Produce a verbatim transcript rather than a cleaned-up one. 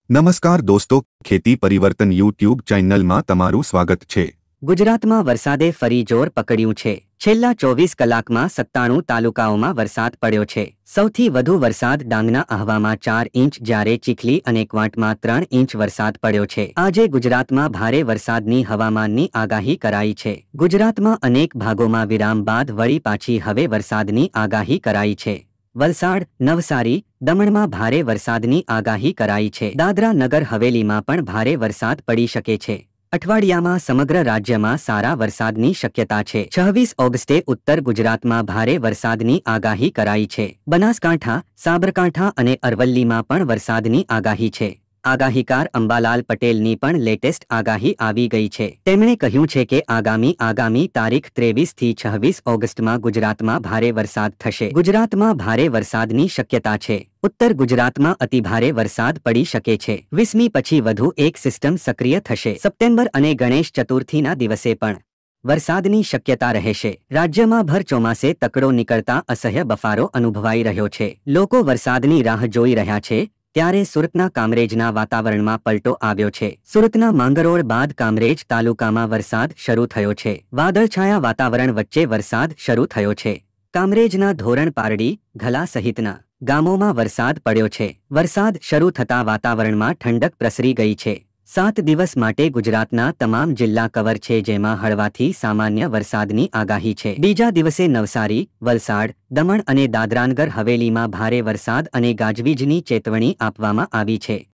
નમસ્કાર દોસ્તો, ખેતી પરિવર્તન યુટ્યુબ ચેનલમાં તમારું સ્વાગત છે। ગુજરાતમાં વરસાદે ફરી જોર પકડ્યું છે। છેલ્લા ચોવીસ કલાકમાં સત્તાણું તાલુકાઓમાં વરસાદ પડ્યો છે। સૌથી વધુ વરસાદ ડાંગના આહવામાં ચાર ઇંચ જ્યારે ચીખલી અને ક્વાંટમાં ત્રણ ઇંચ વરસાદ પડ્યો છે। આજે ગુજરાતમાં ભારે વરસાદની હવામાનની આગાહી કરાઈ છે। ગુજરાતમાં અનેક ભાગોમાં વિરામ બાદ વળી પાછી હવે વરસાદની આગાહી કરાઈ છે। વલસાડ, નવસારી, દમણમાં ભારે વરસાદની આગાહી કરાઈ છે। દાદરા નગર હવેલીમાં પણ ભારે વરસાદ પડી શકે છે। અઠવાડિયામાં સમગ્ર રાજ્યમાં સારા વરસાદની શક્યતા છે। છવ્વીસ ઓગસ્ટે ઉત્તર ગુજરાતમાં ભારે વરસાદની આગાહી કરાઈ છે। બનાસકાંઠા, સાબરકાંઠા અને અરવલ્લીમાં પણ વરસાદની આગાહી છે। આગાહીકાર અંબાલાલ પટેલની પણ લેટેસ્ટ આગાહી આવી ગઈ છે। તેમણે કહ્યું છે કે આગામી આગામી તારીખ ત્રેવીસ થી છવ્વીસ ઓગસ્ટમાં ગુજરાતમાં ભારે વરસાદ થશે। ગુજરાતમાં ભારે વરસાદની શક્યતા છે। ઉત્તર ગુજરાતમાં અતિભારે વરસાદ પડી શકે છે। વીસમી પછી વધુ એક સિસ્ટમ સક્રિય થશે। સપ્ટેમ્બર અને ગણેશ ચતુર્થીના દિવસે પણ વરસાદની શક્યતા રહેશે। રાજ્યમાં ભર ચોમાસે તકડો નીકળતા અસહ્ય બફારો અનુભવાઈ રહ્યો છે। લોકો વરસાદની રાહ જોઈ રહ્યા છે। ત્યારે સુરતના કામરેજના વાતાવરણમાં પલટો આવ્યો છે। સુરતના માંગરોળ બાદ કામરેજ તાલુકામાં વરસાદ શરૂ થયો છે। વાદળછાયા વાતાવરણ વચ્ચે વરસાદ શરૂ થયો છે। કામરેજના ધોરણ પારડી, ઘલા સહિતના ગામોમાં વરસાદ પડ્યો છે। વરસાદ શરૂ થતાં વાતાવરણમાં ઠંડક પ્રસરી ગઈ છે। સાત દિવસ માટે ગુજરાતના તમામ જિલ્લા કવર છે, જેમાં હળવાથી સામાન્ય વરસાદની આગાહી છે। બીજા દિવસે નવસારી, વલસાડ, દમણ અને દાદરાનગર હવેલીમાં ભારે વરસાદ અને ગાજવીજની ચેતવણી આપવામાં આવી છે।